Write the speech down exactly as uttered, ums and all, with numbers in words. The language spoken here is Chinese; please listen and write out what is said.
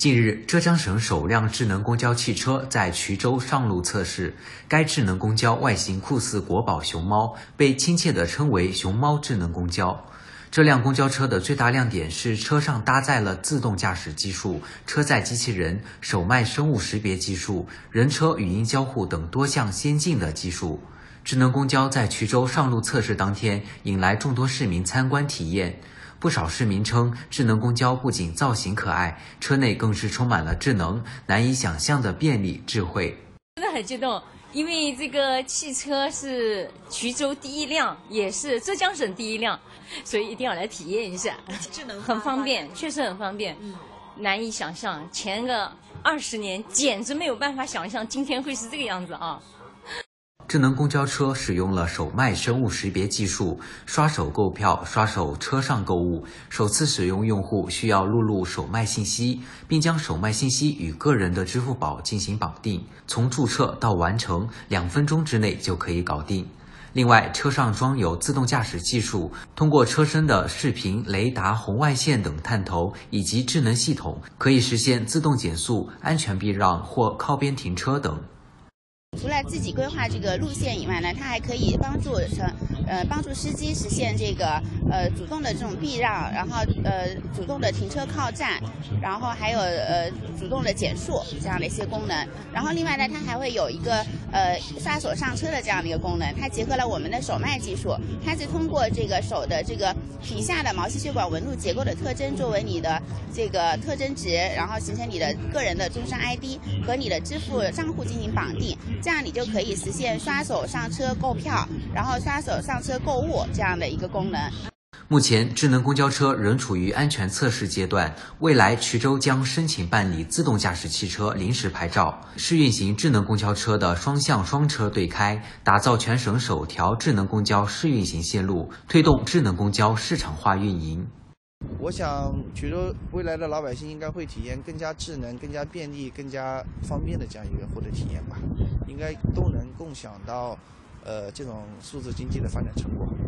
近日，浙江省首辆智能公交汽车在衢州上路测试。该智能公交外形酷似国宝熊猫，被亲切地称为“熊猫智能公交”。这辆公交车的最大亮点是车上搭载了自动驾驶技术、车载机器人、手脉生物识别技术、人车语音交互等多项先进的技术。智能公交在衢州上路测试当天，引来众多市民参观体验。不少市民称，智能公交不仅造型可爱，车内更是充满了智能，难以想象的便利智慧。 真的很激动，因为这个汽车是衢州第一辆，也是浙江省第一辆，所以一定要来体验一下。 智能很方便，确实很方便。嗯，难以想象，前个二十年简直没有办法想象今天会是这个样子啊！ 智能公交车使用了手脉生物识别技术，刷手购票、刷手车上购物。首次使用用户需要录入手脉信息，并将手脉信息与个人的支付宝进行绑定。从注册到完成，两分钟之内就可以搞定。另外，车上装有自动驾驶技术，通过车身的视频、雷达、红外线等探头以及智能系统，可以实现自动减速、安全避让或靠边停车等。 除了自己规划这个路线以外呢，它还可以帮助成呃帮助司机实现这个呃主动的这种避让，然后呃主动的停车靠站，然后还有呃主动的减速这样的一些功能。然后另外呢，它还会有一个呃刷手上车的这样的一个功能，它结合了我们的手脉技术，它是通过这个手的这个皮下的毛细血管纹路结构的特征作为你的这个特征值，然后形成你的个人的终身 I D 和你的支付账户进行绑定。这样你就可以实现刷手上车购票，然后刷手上车购物这样的一个功能。 目前，智能公交车仍处于安全测试阶段，未来衢州将申请办理自动驾驶汽车临时牌照，试运行智能公交车的双向双车对开，打造全省首条智能公交试运行线路，推动智能公交市场化运营。 我想衢州未来的老百姓应该会体验更加智能、更加便利、更加方便的这样一个获得体验吧，应该都能共享到呃这种数字经济的发展成果。